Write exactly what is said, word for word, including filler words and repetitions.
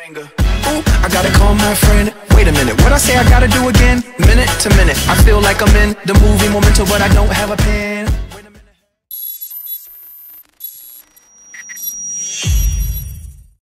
Ooh, I gotta call my friend. Wait a minute, what I say I gotta do again? Minute to minute, I feel like I'm in the movie Memento, but I don't have a pen.